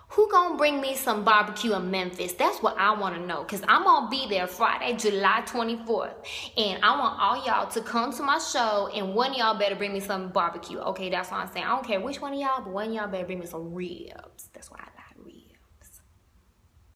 Who gonna bring me some barbecue in Memphis? That's what I want to know, because I'm gonna be there Friday, July 24th, and I want all y'all to come to my show, and one of y'all better bring me some barbecue. Okay, that's what I'm saying. I don't care which one of y'all, but one of y'all better bring me some ribs. That's what I